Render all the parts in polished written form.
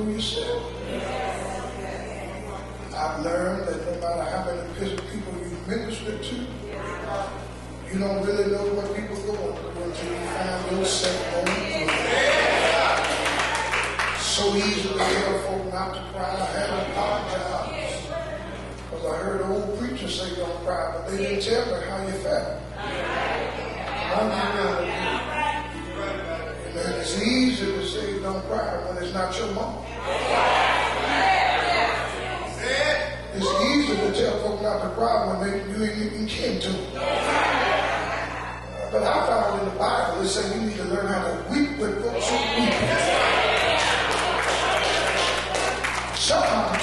through yourself. I've learned that no matter how many people you minister to, you don't really know what people go through until you find yourself going through it. So easy to tell folk not to cry. I had to apologize because I heard an old preacher say don't cry, but they didn't tell me how you felt. And it's easy to say don't cry when it's not your mom. It's easy to tell folk not to cry when you ain't even kin to them. But I found in the Bible it says you need to learn how to weep with folks who weep. Sometimes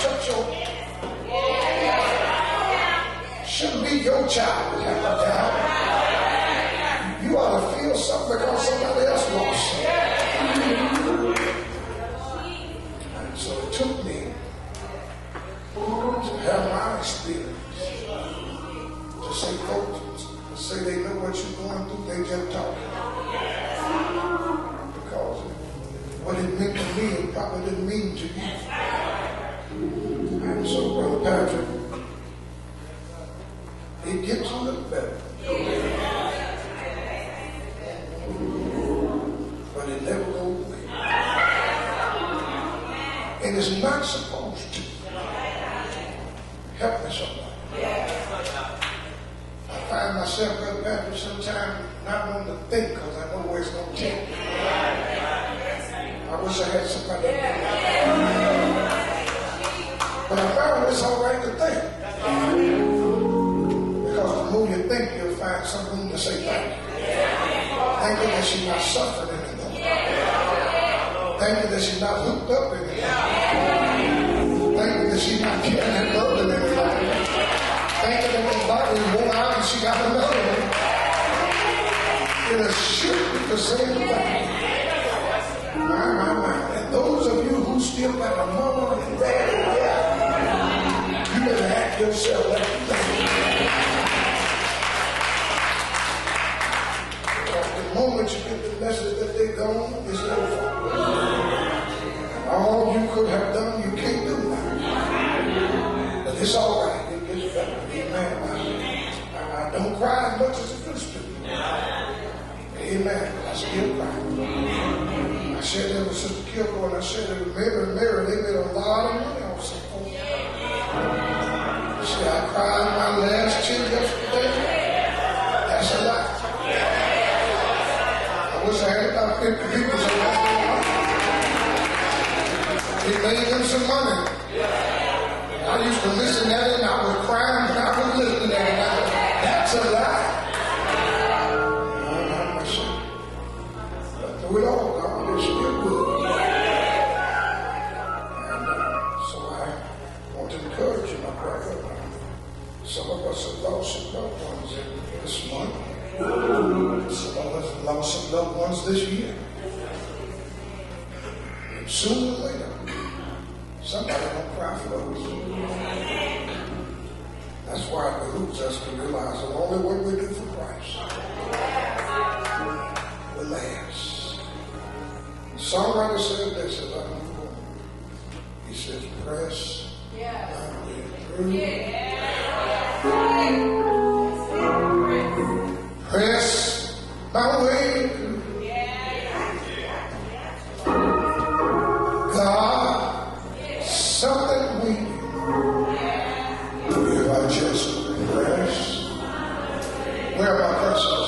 shouldn't be your child that have a doubt. You ought to feel something because somebody else lost something. And so it took me to have my experience to say, folks, say they know what you're going through, they just talking. Because what it meant to me, it probably didn't mean to you. And so, Brother Patrick, it gets a little better. But it never goes away. And it's not supposed to. Help me somebody. I find myself, Brother Patrick, sometimes not wanting to think because I know where it's going to take me. I wish I had somebody. But I found it's all right to think. Because the more you think, you'll find some room to say thank you. Thank you that she's not suffering anymore. Thank you that she's not hooked up anymore. Thank you that she's not carrying that burden anymore. Thank you that the body wore out and she got another one. It is should be the same thing. My. And those of you who still got a mama and daddy, you better act yourself like you think. The moment you get the message that they're gone, it's over. All you could have done, you can't do now. But it's all right. It gets better. Amen. I don't cry as much as it used to. Amen. I still cry. I said that with Sister Kilgore, and I said that with Mary, they made a lot of money on some folks. See, I cried my last tear yesterday. That's a lot. I wish I had about 50 people so that's it made them some money. I used to listen at it and I was crying and I was listening at it. That's a lie. But through it all, God is still good. And so I want to encourage you, my brother. Some of us have lost some loved ones this month. Some of us have lost some loved ones this year. And sooner or later, somebody gonna cry for us. That's why it behooves us to realize the only way we do for Christ will last. The songwriter said this as I move on. He says, press my way through. Press my way through. God, something we do. If I just press, where are my presses?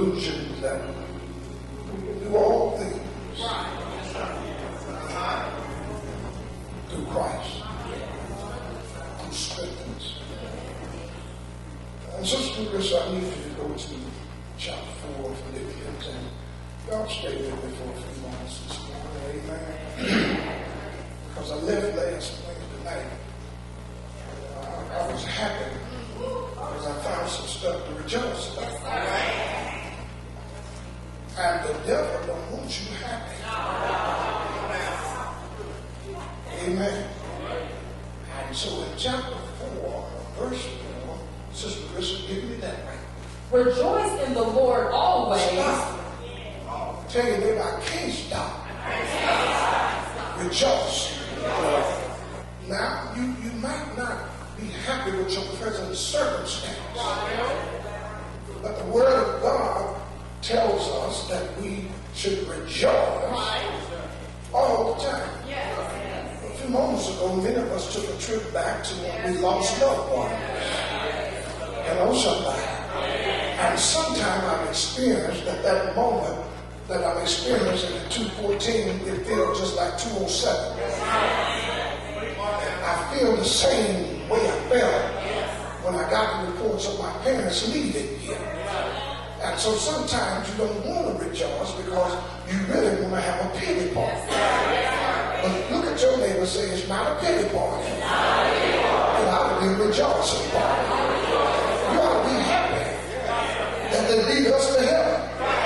conclusion that we do all things through Christ, who strengthens. And Sister Marissa, I need you to go to chapter 4 of Philippians, and y'all stay with me for a few moments this morning, amen. Because I left last Wednesday night. I was happy because I found some stuff to rejoice about. And the devil don't want you happy. Amen. And so in chapter 4, verse 4, Sister Marissa, give me that right. Rejoice in the Lord always. Stop. Tell you that I can't stop. Rejoice. Now, you might not be happy with your present circumstance, but the Word of God tells us that we should rejoice all the time. A few moments ago, many of us took a trip back to when we lost loved ones. Hello, somebody. And sometime I've experienced at that moment that I'm experiencing at 2:14, it feels just like 2:07. I feel the same way I felt when I got the reports of my parents leaving here. And so sometimes you don't want to rejoice because you really want to have a pity party. But look at your neighbor and say, it's not a pity party. It ought to be a rejoicing party. You ought to be happy that they lead us to heaven.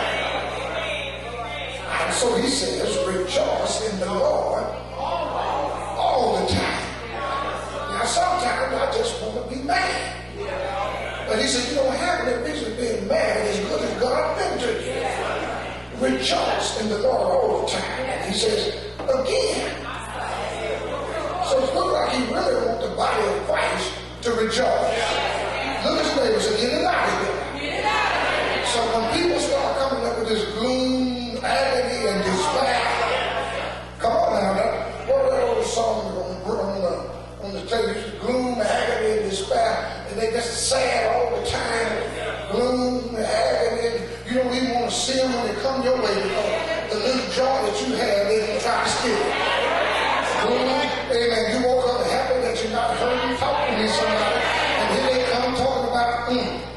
And so he says, rejoice in the Lord all the time. Now sometimes I just want to be mad. But he said, you don't have any reason being mad as good as God been to you. Rejoice in the Lord all the time. And he says, again. So it looks like he really wants the body of Christ to rejoice. Look at his neighbors and get it out of here. So when people start coming up with this gloom, agony, and despair, come on now, what that old song on the television, gloom, agony, and despair, and they just sad all the time, gloom, agony, you don't even want to see them when they come your way because the little joy that you had, they can try to steal it. Gloom, amen, you woke up happy that you're not hurting, talking to somebody, and here they come talking about,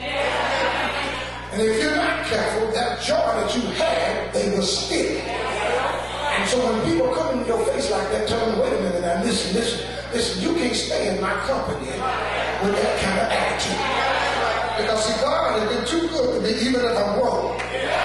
And if you're not careful, that joy that you had, they will steal. And so when people come in your face like that, tell them, wait a minute now, listen, you can't stay in my company with that kind of attitude. Because see, God has been too good to me even if I'm broke.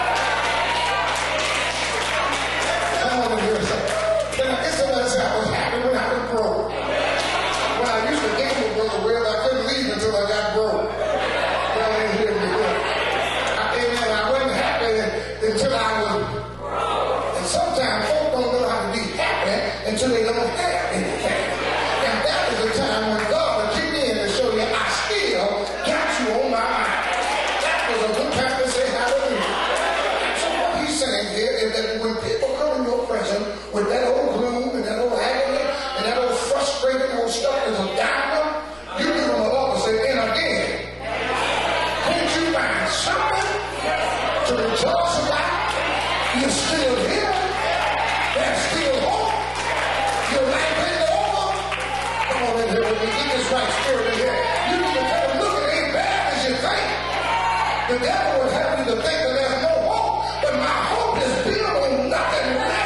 Come on in here and say, it's a lesson I was happy when I was broke. When I used to date with Brother Will, I couldn't leave until I got broke. Y'all ain't hear me good. Amen. I wasn't happy until I was broke. And sometimes folks don't know how to be happy until they don't have anything. And that is the time when God will kick in and show you, I still got you on my mind. That was a good time to say hallelujah. So what he's saying here is that when people come in your presence with that old gloom and that old agony and that old frustrating old stuff that's a downer, you give them a look and say, and again, can't you find something to rejoice about? You're still here. There's still hope. Your life ain't over. Come on in here with me. Get this right spirit in here. You need to tell them, look, it ain't bad as you think. The devil would have you to think that there's no hope, but my hope is built on nothing less.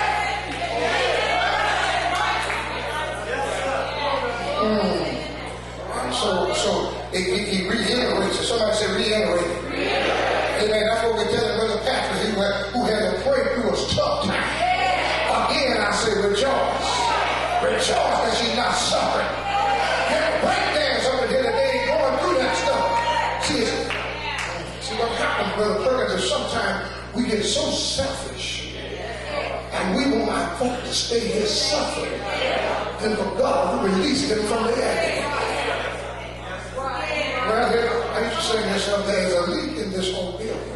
So he reiterates it. Somebody say reiterate it. Amen. That's what we're telling Brother Patrick, who had to pray through a tough time. Again, I say rejoice. Rejoice that she's not suffering. There are breakdowns over here today going through that stuff. See what happens, Brother Perkins, is sometimes we get so selfish and we want our folk to stay here suffering than for God to release them from the agony. Well, I used to say this one day, there's a leak in this whole building.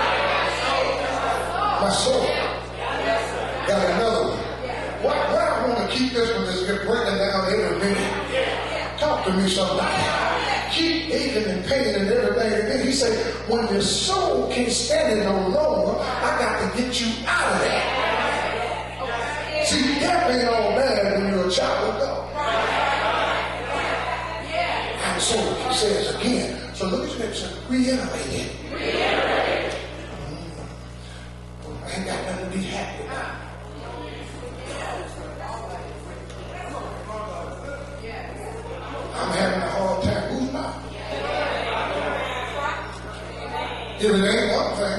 My soul got another one. Why I want to keep this one that's breaking down every minute? Talk to me somebody. Keep aching and pain and everything. And then he said, when your soul can't stand it no longer, I got to get you out of that. See, death ain't all bad when you're a child of God. And so he says again, so look at this, reiterate it. I ain't got nothing to be happy about. I'm having a hard time. Who's not? If it ain't one thing,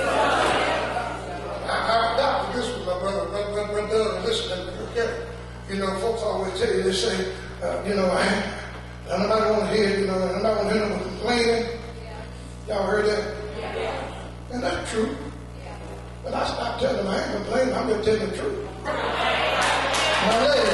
I've adopted this with my brother listening. You know, folks always tell you, they say, you know, I'm not going to hear, you know, I'm not going to hear them complaining. Y'all heard that? And that's true. But I stopped telling them I ain't complaining, I'm just telling the truth. My lady,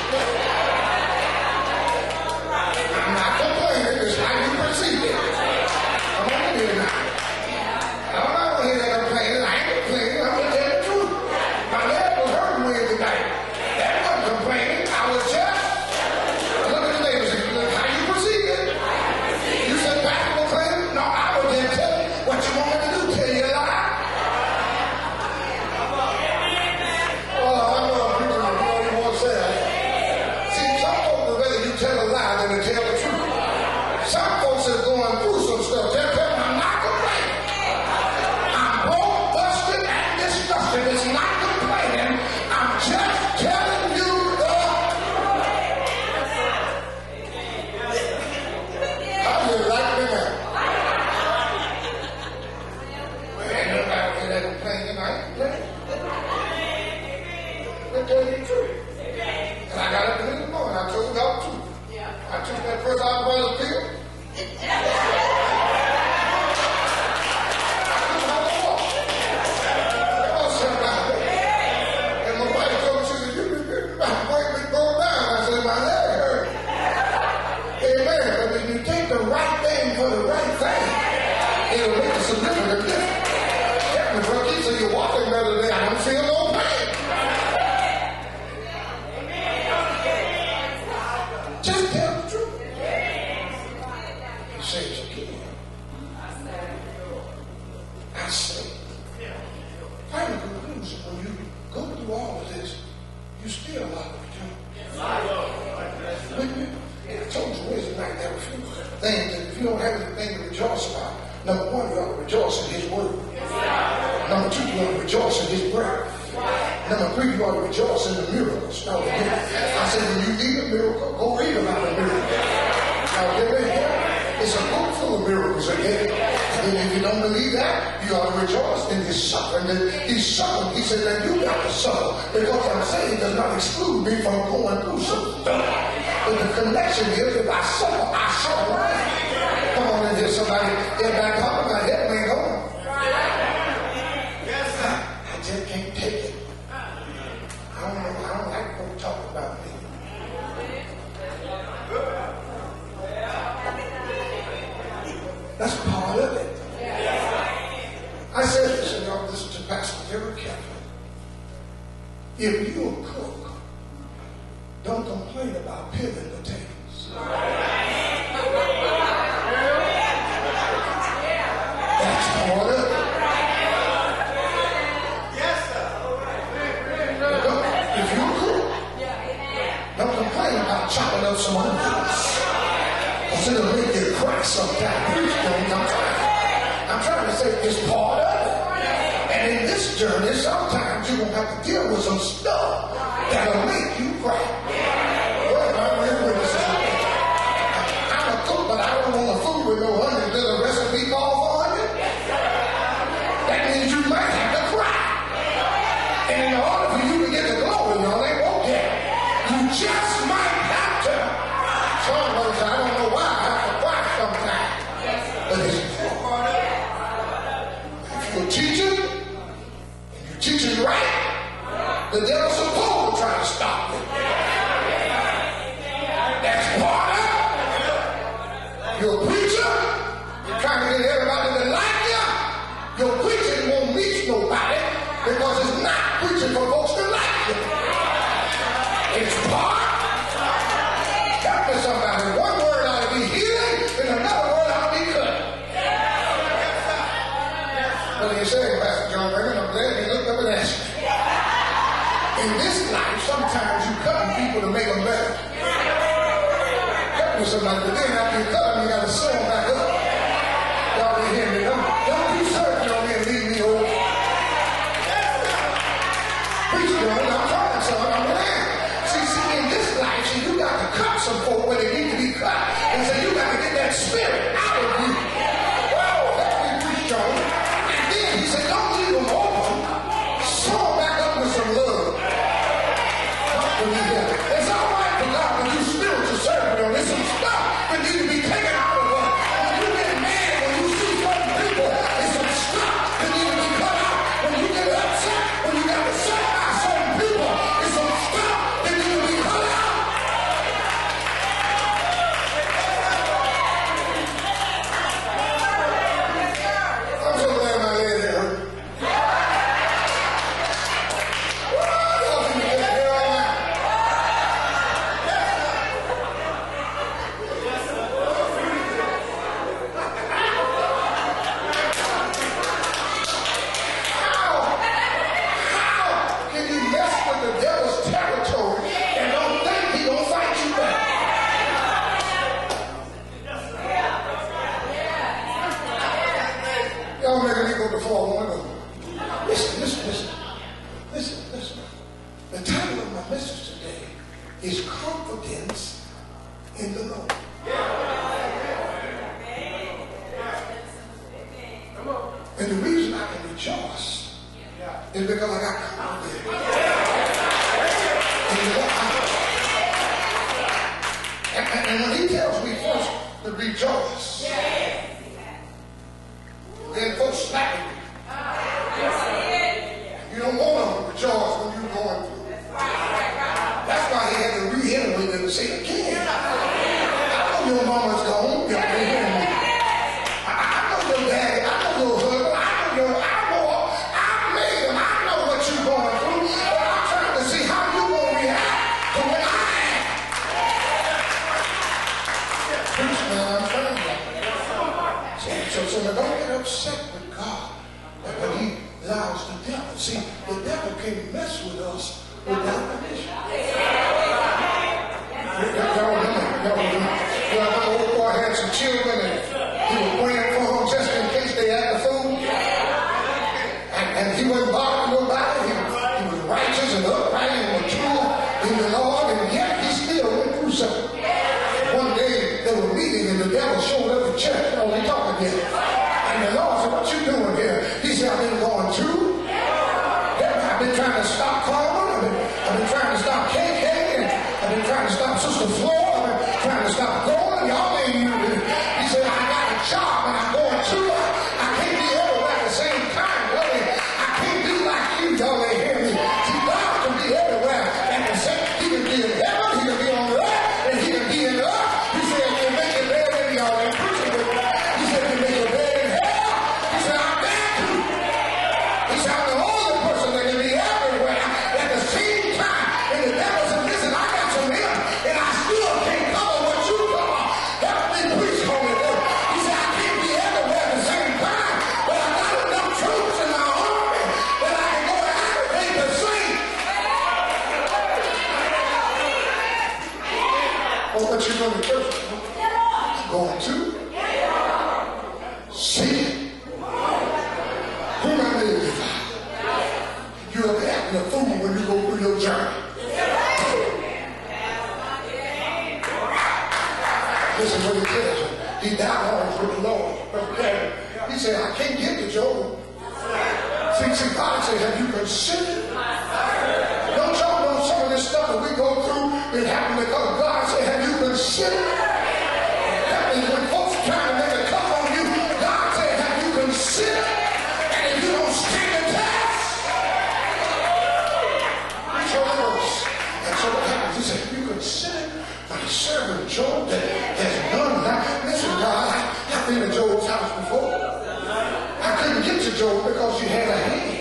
I'm not complaining, it's how you perceive it. Come on here now. I'm not going to hear that complaining, I ain't complaining, I'm just telling the truth. My leg was hurting Wednesday night. That wasn't complaining, I was just, look at the neighbors, look how you perceive it. You said Pastor complaining? No, I was just telling what you want me to do, tell you a lie. Some folks are going through some stuff. They're telling me I'm not complaining. I'm broke, busted, and disgusted. It's not complaining. I'm just telling you the how do you like me now? Well, ain't nobody that complaining. I ain't complaining. I'll tell you the truth. And I got up in the morning. I told God the truth. I took that first out of the field. And my wife told me, she said, you might be going down. I said, my leg hurt. Amen. But when you take the right thing for the right thing, it'll make a significant difference. Yeah, the brother, he said, you're walking better than I don't feel no pain. Just tell the truth. He says again, I say, find a conclusion. When you go through all of this, you still love it. I told you Wednesday night there were a few things that if you don't have anything to rejoice about, number one, you ought to rejoice in his word. Number two, you ought to rejoice in his breath. Number three, you ought to rejoice in the miracles. Now, I said, when you need a miracle, go read about a miracle. Now, get ready. It's a book full of miracles again. And if you don't believe that, you ought to rejoice in his suffering. And he's suffering. He said, now you got to suffer. Because I'm saying does not exclude me from going through some stuff. But the connection is, if I suffer, I suffer. Come on in here, somebody. Everybody talking about heaven ain't going. I just can't take it. I don't like folk talking about me. That's part of it. I said this, and y'all listen to Pastor very carefully. If you're a cook, don't complain about peeling potatoes. That's part of it. Yes, sir. If you're a cook, don't complain about chopping up some onions. Because it'll make you cry sometimes. I'm trying to say it's part of it. And in this journey, sometimes you're going to have to deal with some stuff that'll make you cry. Well, I'm a cook, but I don't want a food with no onions. There's a recipe called for onions. That means you might have to cry. And in order for you to get the glory, y'all ain't won't get. You just might have to. Some of us, I don't know why I have to cry sometimes. But it's part of it. If you're teaching, and you're teaching right, the devil's supposed to try to stop you. That's part of it. You're a preacher, you're trying to get everybody to like you. Your preaching won't reach nobody because it's not preaching for folks to like you. It's part. Help me somebody. One word ought to be healing, and another word ought to be cutting. What do you say, Pastor John Raymond? I'm glad you looked up and asked me. In this life, sometimes you cut people to make them better. Cut me somebody, but then after you cut them, you got to sew them back up. Y'all didn't hear me. Don't be certain on me and leave me over. Preach, John. I'm trying, son. I'm glad. See, in this life, you got to cut some folk where they need to be cut. And so you got to get that spirit out of you. Whoa, let me preach, John. And then he said, don't leave them open. Sew them back up with some love. It's all right for God to do spiritual surgery on this. Some stuff that need to be taken out of us. When you get mad, when you see certain people, there's some stuff that need to be cut out. When you get upset, when you got upset by certain people, there's some stuff that need to be cut out. I'm so glad my leg there hurt. Y'all making me go before one of them. Listen. The title of my message today is Confidence in the Lord. And the reason I can rejoice is because I got confidence in the Lord. And when he tells me first to rejoice, then folks slapping me. You don't want to rejoice when you're going through. That's why he had to reiterate it and say it again. I know your mama's gone. Y'all ain't hearing me. I know your daddy. I know your husband. I made him. I know what you're going through. But I'm trying to see how you're going to react to when I am. Preach, man. I'm trying to. So don't get upset with God when he allows the devil. See, the devil can't mess with us without permission. Y'all remember, the old boy had some children and he was praying for them just in case they had the food. And he wasn't bothering nobody. He was righteous and upright and mature in the Lord, and yet he still went through something. One day they were meeting and the devil showed up at church. Oh, they talking again. And the Lord said, what you doing here? He said, I've been going through. I've been trying to stop Carmen. I've been trying to stop KK. And I've been trying to stop Sister Flo. I've been trying to stop Golan. Y'all ain't hear me. He said, I got a job and I'm going through. I can't be everywhere at the same time. I can't be like you. Y'all ain't hear me. See, God can be everywhere at the same time. He can be in heaven. He can be on earth. And he can be in earth. He said, you make your bed in y'all ain't preaching with me. He said, you make your bed in hell. He said, I'm there too. He said, I'm the only person that can be everywhere at the same time. And the devil said, listen, I got some help, and I still can't cover what you cover. Help me preach on it. He said, I can't be everywhere at the same time, but I got enough troops in my army that I can go to Africa to sing. Oh, what you going to church? Going to? Sing. Who am I living for? You're acting a fool when you go through your journey. Listen what he tells you. He died on with the Lord. He said, I can't get to Job. See, God said, have you considered? Don't y'all know some of this stuff that we go through? It happened because God said, have you considered? That means when folks trying to make a cut on you, God said, have you considered? And if you don't stand the test, it's your worse. And so what happens? He said, have you considered my servant Job that has done that? Listen, God, I've been to Job's house before. I couldn't get to Job because you had a hand.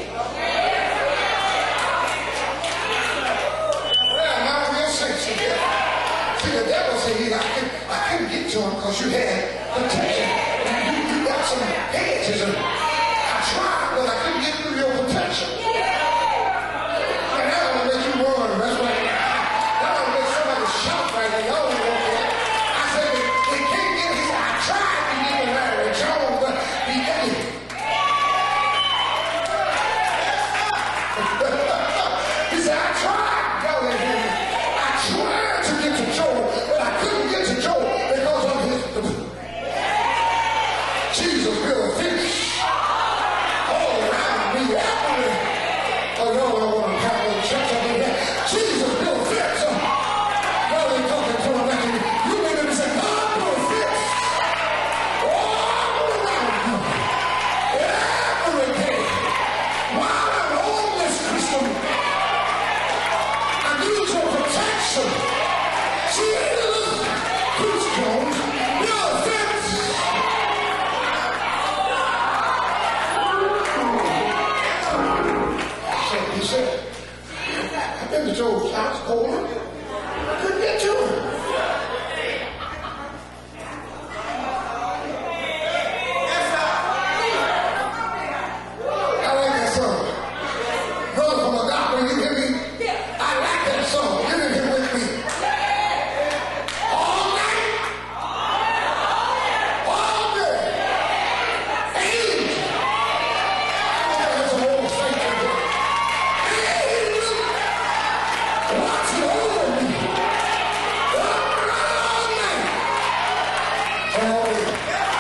Well, now we'll say something. See, the devil said, I couldn't get to him because you had protection. You got some hedges. And I tried, hold him. Couldn't get to him. I like that song. Brother from a doctor, you hear me? I like that song. Give it here with me. All night, all day. Angels. That's an old saint again. Angels watching over me. All night. All day.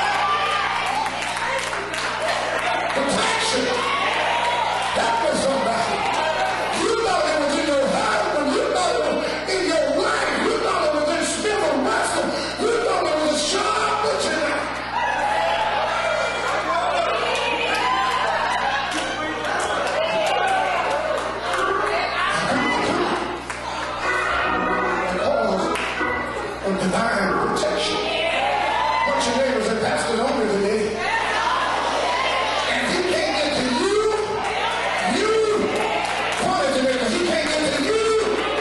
Protection. That was somebody. You thought it was in your husband. You thought it was in your wife. You thought it was in Smith and Wesson. You thought it was sharp, but you're not. Because of divine protection. What your neighbors have passed it on me today. And he can't get to you. You pointed to me, but he can't get to you.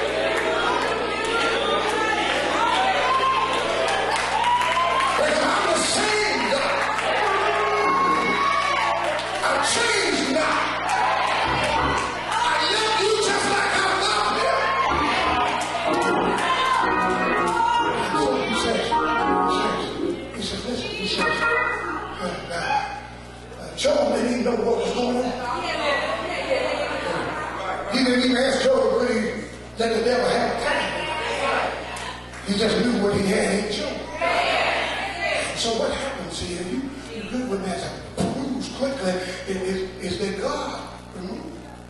Because I'm the same God. I'm changed now. I love you just like I love him. So he says, listen, he says, Job didn't even know what was going on. He didn't even ask Job to really let the devil have time. He just knew what he had in Job. So what happens here, you good when there's a bruise quickly, is that God removed.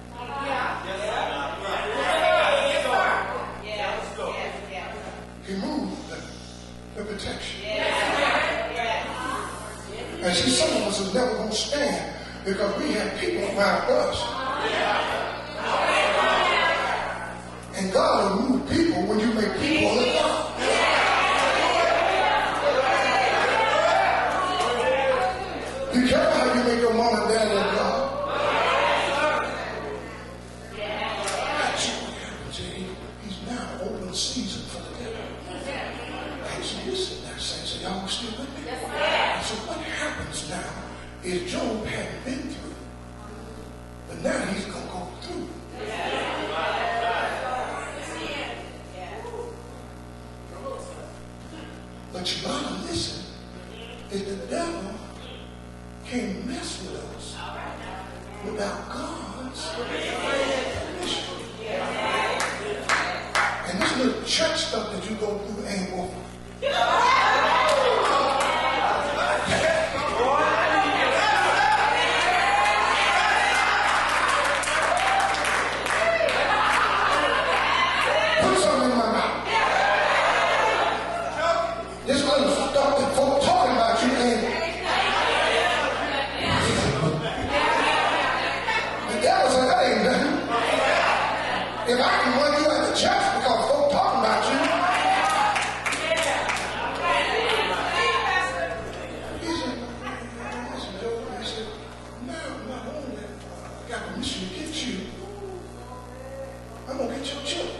He moved the protection. And see, some of us are never going to stand because we have people around us. And God will move people when you make people look up. Be careful how you make your mom and dad look God. That's what happens. He's now open season for the devil. And so listen, that says, so y'all still with me? So what happens now is Job hadn't been through, but now he's going to go through. But you got to listen, is the devil can't mess with us without God's permission. And this little church stuff that you go through ain't working. Put something in my mouth. This little stuff that folk talking about you ain't. The devil said, that ain't nothing. If I can run you out the church because folk talking about you. He said, no, not only I got permission to get you, I'm going to get your children.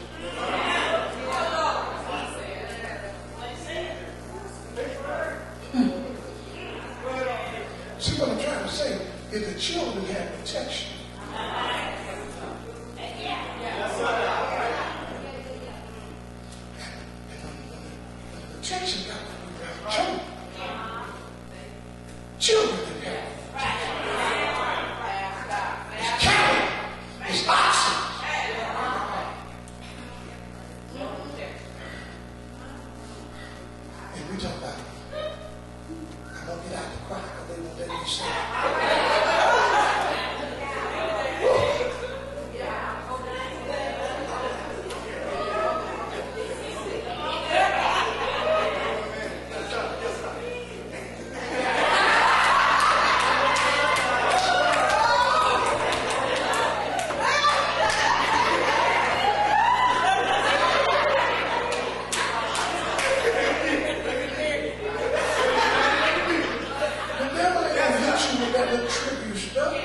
See what I'm trying to say is the children have protection. And the protection got to be around children. Children can have it's cattle, it's oxen. And we talk about I'm gonna get out the cry because they won't let me say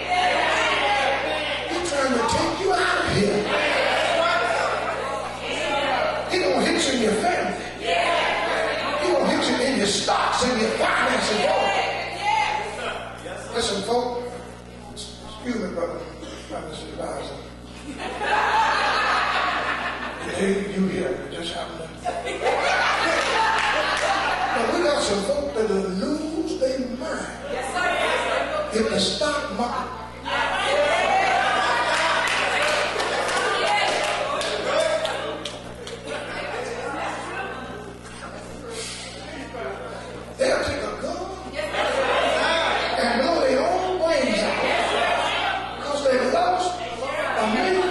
He's trying to take you out of here. in your finances, y'all. Listen, folks. Excuse me, brother. Mr. Advisor. Hey, you here. It just happened to. But we got some folks that will lose their mind if the stock market. They'll take a gun and blow their own brains out because they lost $1 million.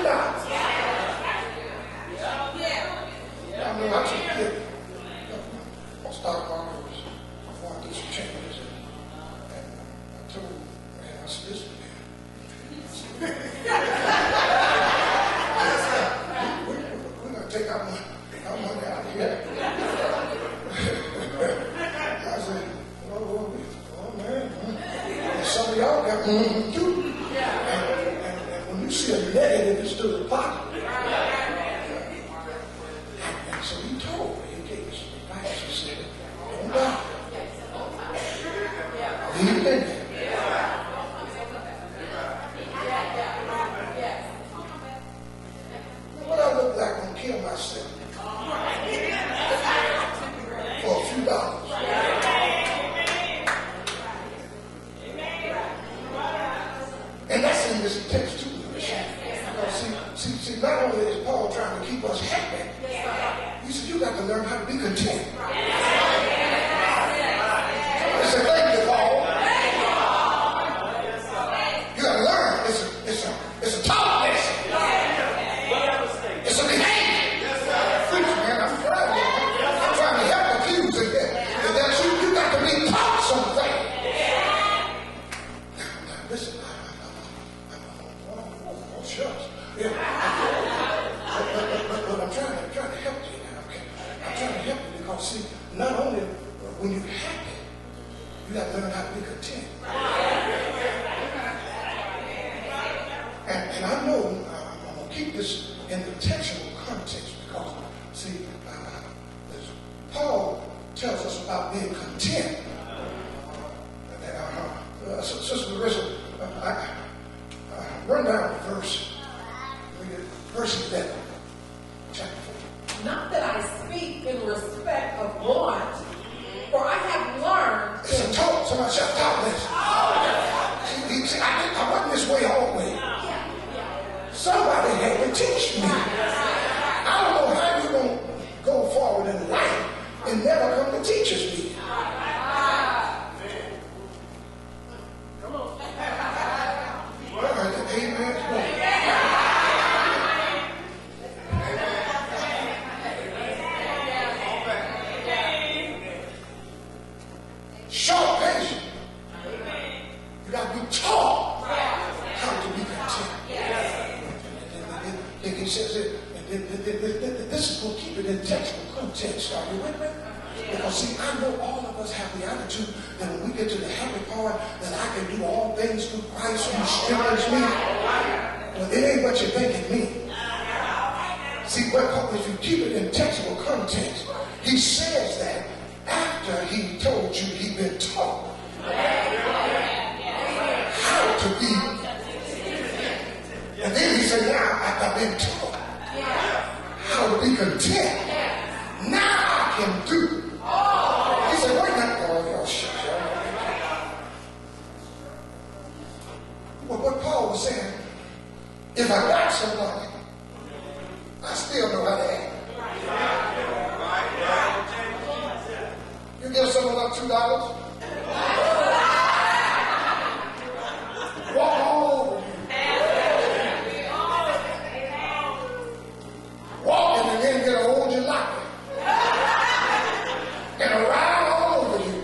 I know I took it. Stock market was going through some changes, and I told man, I said, listen, man, we're going to take our money out of here. I said, oh man, and some of y'all got money too. And when you see a negative, it's to the pocket. And so he told me, he gave me some advice. He said, don't doubt. Leave it in there. What I look like I'm gonna kill myself for a few dollars. And that's in this text too. See, not only is Paul trying to keep us happy, he said you got to learn how to be content. He said, thank you, Paul. You got to learn. It's a talk lesson. It's a behavior. Preach, man, I'm trying to help the Jews in there. That you got to be taught something. Now, listen, oh, shucks. Yeah. But I'm trying to help you now, okay? I'm trying to help you because, see, not only when you're happy, you got to learn how to be content. And I know I'm going to keep this in the textual context because, see, Paul tells us about being content. Sister Larissa, run down the verse. Verse 11, chapter 4. Not that I speak in respect of want, for I have learned. It's a talk. Somebody shout, talk this. See, I wasn't this way always. Somebody had to teach me. I don't know how you're going to go forward in life and never come to teach us me. Come on. Amen. Short patience. You got to be taught how to be content. He says it, this is going to keep it in textual context. Are you with me? Because see, I know all of us have the attitude that when we get to the happy part, that I can do all things through Christ who strengthens me. Well, it ain't what you think it means. See, if you keep it in textual context, he says that after he told you he'd been taught how to be. And then he said, now I've been taught how to be content. Now I can do. He said, wait a minute. Oh, y'all shut up. Well, what Paul was saying, if I got some money, I still know how to act. You give someone up $2, walk all over you. Walking and then get a hold you like it. And a ride all over you.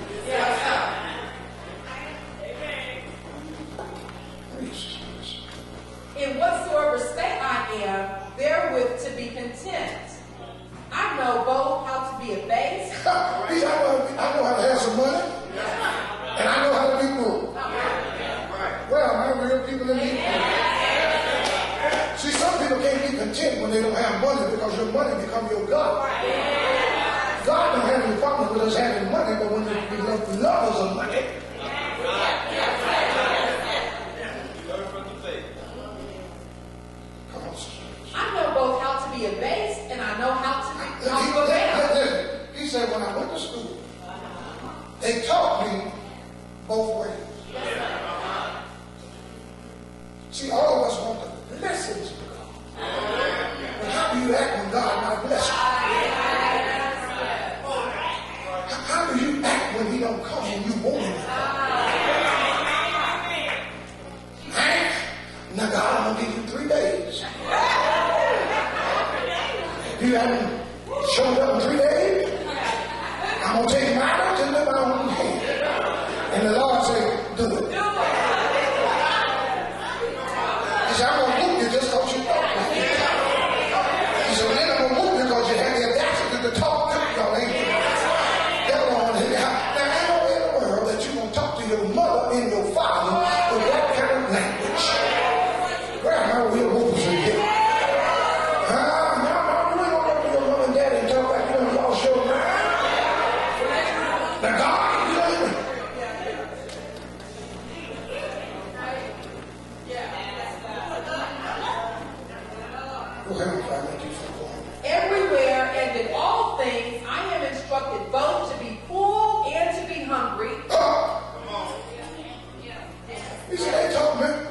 In whatsoever state I am, therewith to be content. I know both how to be abased. I know how to have some money. And I know how to be broke. Well, man, real people in need. See, some people can't be content when they don't have money because your money become your God. God don't have any problem with us having money, but when we become lovers of money, come on, sister. I know both how to be a base and I know how to abound. He said, when I went to school, they taught me both ways. See, all of us want the blessings of God. But how do you act when God not bless you? How do you act when he don't come when you want him to come? Hank, now God, I'm going to give you 3 days. You haven't showed up in 3 days? I'm going to take my out and live my own hand. And the Lord said, do it. He said, I'm going to move you just because you talk like you. He said, then I'm going to move you because you have the audacity to talk to y'all. Ain't you? Now, ain't no way in the world that you're going to talk to your mother and your father with that kind of language. Where am I real rules in here? Now God, you know, everywhere and in all things, I am instructed both to be full and to be hungry. He said, they taught me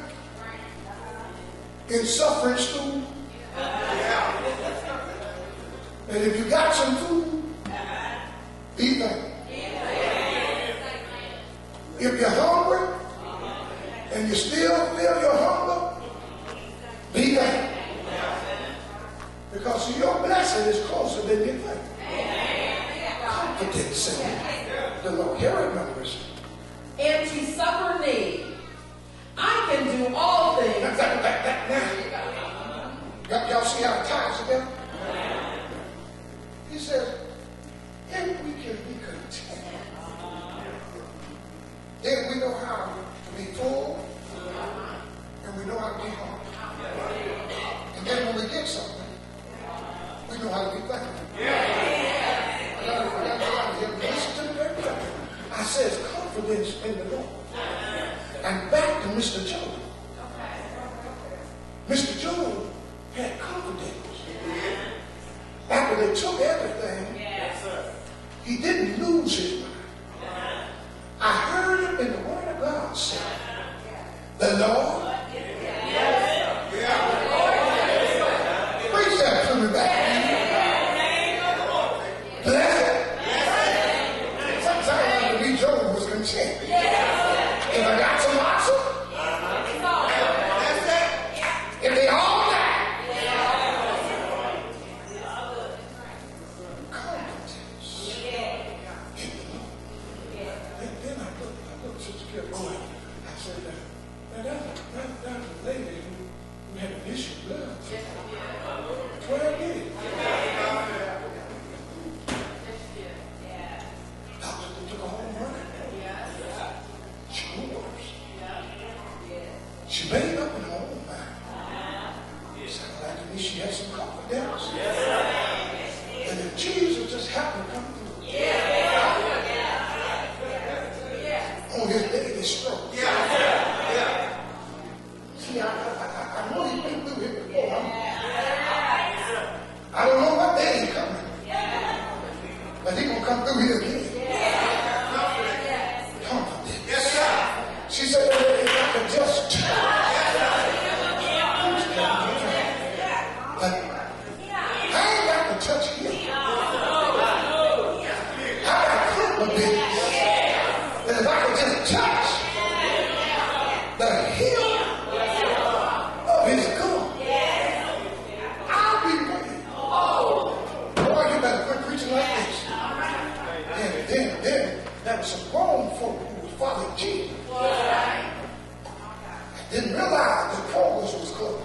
in suffering school that if you got some food, eat that. If you're hungry and you still feel your hunger, be that. Because your blessing is closer than you think. Confidence in the Lord. Here it numbers. And to suffer need. I can do all things. Now, y'all see how it ties together? He says, if we can be content, then we know how to be full and we know how to be hungry. And then when we get something, we know how to be thankful. Listen to me very carefully. I says confidence in the Lord. And back to Mr. Job. Mr. Job had confidence. After they took everything, he didn't lose his mind. I heard him in the Word of God say, the Lord. Preach that to me back. Blessed. Sometimes when Job was content. If I got some oxen, if they all die, confidence in the Lord. Then I looked Sister Kip Boy. I said, now that's a lady who had an issue of blood. 12 years. Doctor took her home running. She grew worse. She made up in her own mind. Sounded like to me she had some confidence. And if Jesus just happened to come through on his daily stroke. See, I know he's been through here before. I don't know what day he's coming. But he's going to come through here again. Confidence. She said, if I could just but I ain't got to touch him. I got confidence that if I could just touch the hem of his garment, I'll be ready. Boy, you better quit preaching like this. Then there was some grown folk who was following Jesus. I didn't realize the progress was close.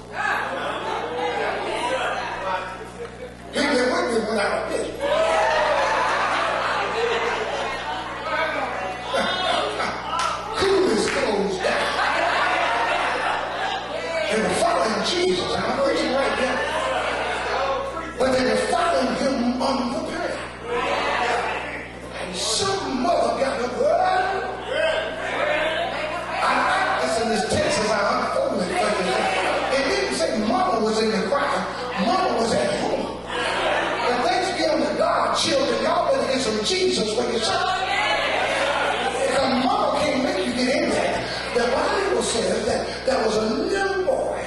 He been with me when I was this. Coolness goes down. They were following Jesus. I'm preaching right now. But they were following him unprepared. trusting Jesus for yourself. Because mama can't make you get in there. The Bible says that there was a little boy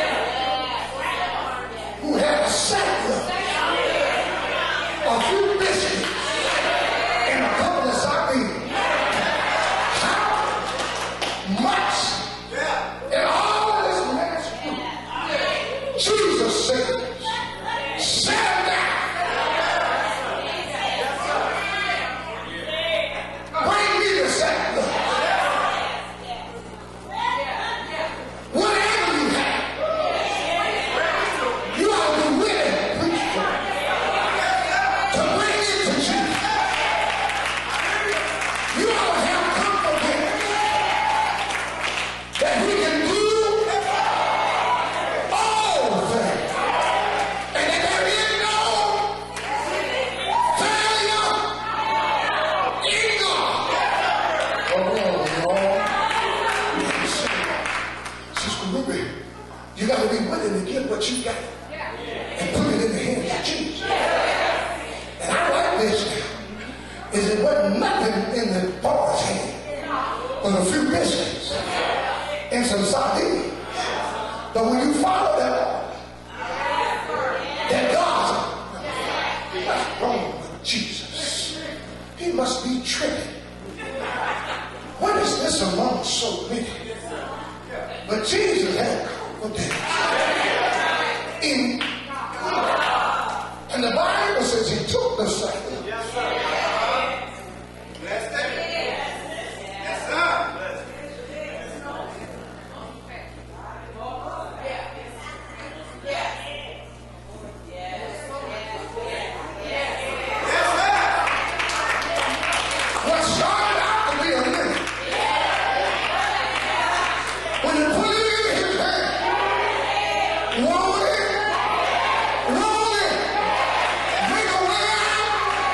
who had a sack a few biscuits and a couple of sardines. How much in all this mass food? Jesus said, "Sit down. Bring me the sackcloth. Whatever you have, you ought to be willing, preacher, to bring it to Jesus. You ought to have confidence that He can do all things, and that there is no failure in God." Oh, Lord. Sister Ruby, you got to be willing to give what you got and put it in the hands of Jesus. And I like this now. Is it wasn't nothing in the boy's hand but a few biscuits and some sardines. But when you follow that God, what's wrong with Jesus? He must be tripping. What is this among so many? But Jesus had confidence in God. And the Bible says He took the sack. What started out to be a minute, when you put it in His hand, roll it, make a way out,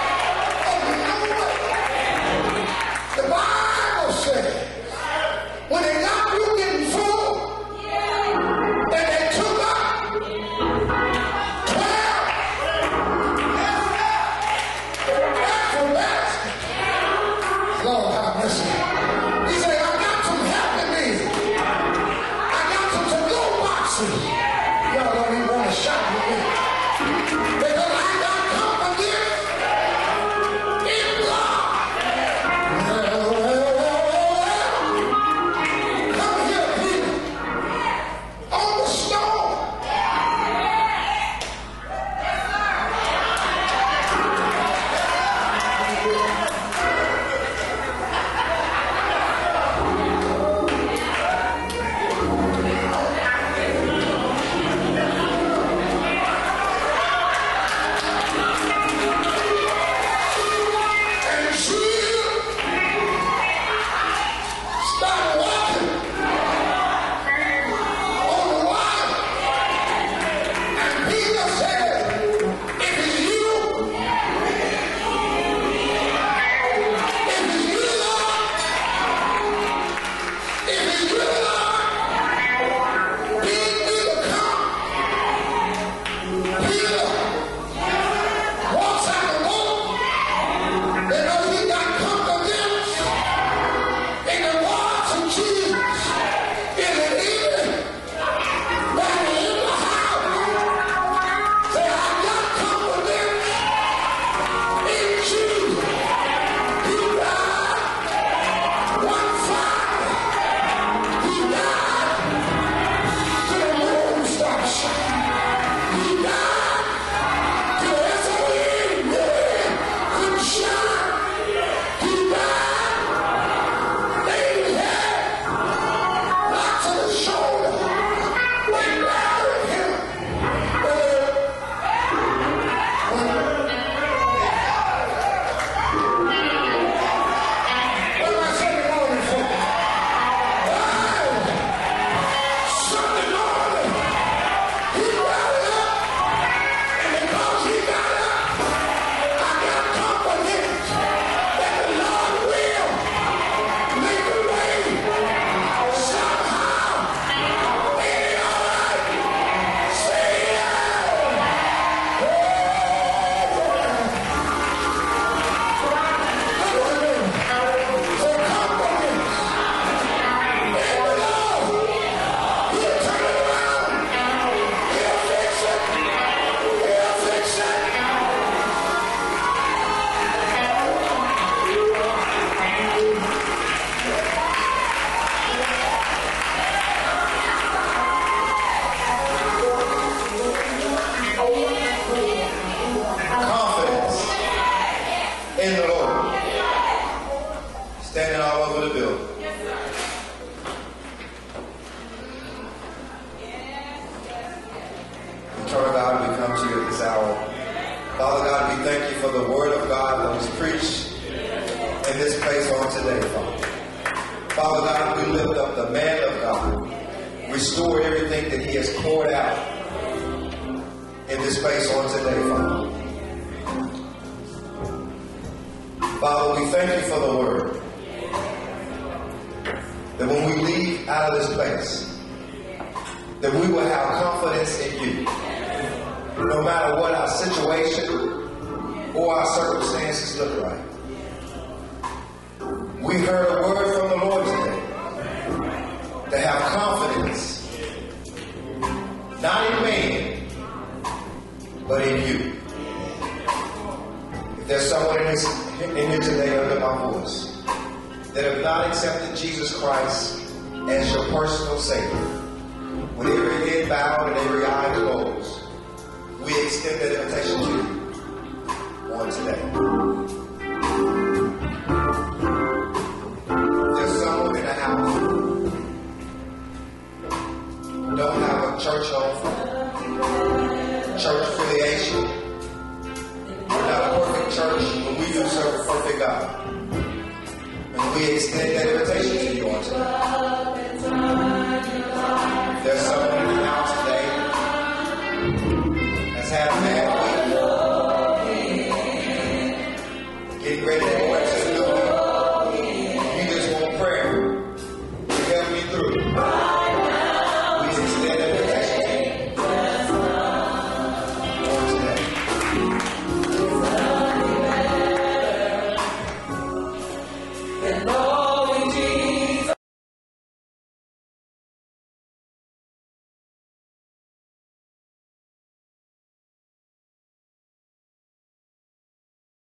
come to you at this hour. Father God, we thank you for the word of God that was preached in this place on today, Father. Father God, we lift up the man of God. Restore everything that he has poured out in this place on today, Father. Father, we thank you for the word. That when we leave out of this place, that we will have confidence in you. No matter what our situation or our circumstances look like. We heard a word from the Lord today. To have confidence. Not in man, but in you. If there's someone in here today under my voice that have not accepted Jesus Christ as your personal Savior, with every head bowed and every eye closed, we extend that invitation to you on today. There's someone in the house who don't have a church home, church affiliation. We're not a perfect church, but we do serve a perfect God. And we extend that invitation to you on today. There's someone in the house today that's had a bad week. Getting ready to go into the new week. You just want prayer to help me through. We extend that